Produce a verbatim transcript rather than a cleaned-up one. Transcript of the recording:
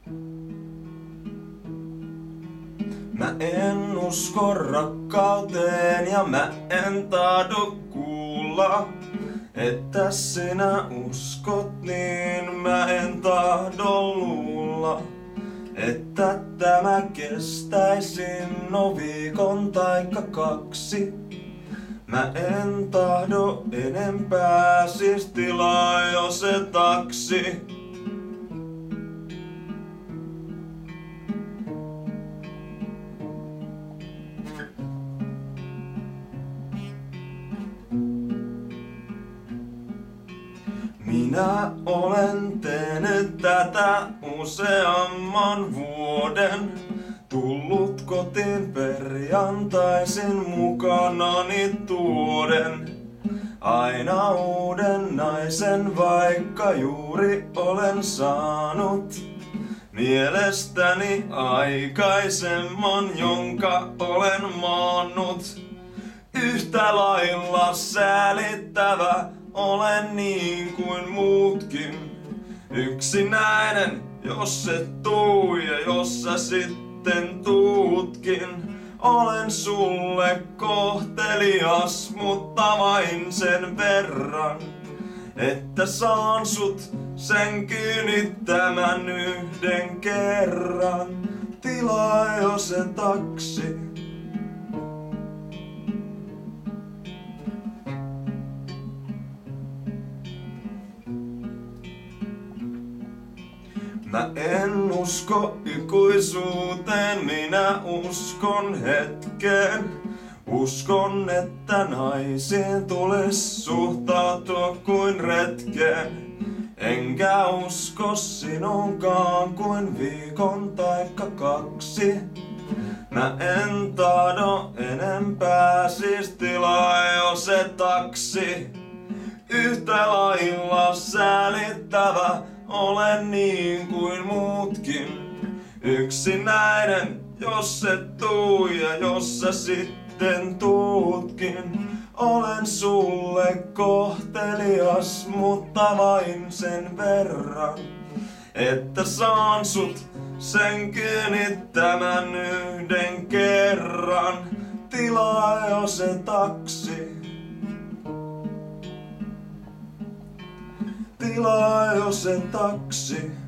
Mä en usko rakkauteen ja mä en tahdo kuulla, että sinä uskot, niin mä en tahdo luulla, että tämä kestäisi no viikon taikka kaksi. Mä en tahdo enempää, siis tilaa jo se taksi. Minä olen tehnyt tätä useamman vuoden. Tullut kotiin perjantaisin mukanani tuoden aina uuden naisen, vaikka juuri olen saanut mielestäni aikaisemman, jonka olen maannut. Yhtä lailla säälittävä olen niin kuin muutkin. Yksinäinen, jos et tuu ja jos sä sitten tuutkin. Olen sulle kohtelias, mutta vain sen verran, että saan sut sen kiinnittämän yhden kerran. Tilaa jo se taksi. Mä en usko ikuisuuteen, minä uskon hetkeen. Uskon, että naisiin tulis suhtautua kuin retkeen. Enkä usko sinunkaan kuin viikon taikka kaksi. Mä en tahdo enempää, siis tilaa jo se taksi. Yhtä lailla säälittävä olen niin kuin muutkin. Yksinäinen, jos et tuu ja jos sä sitten tuutkin. Olen sulle kohtelias, mutta vain sen verran, että saan sut sen kiinnittämän yhden kerran. Tilaa jo se taksi. Tilaa jo se taksi.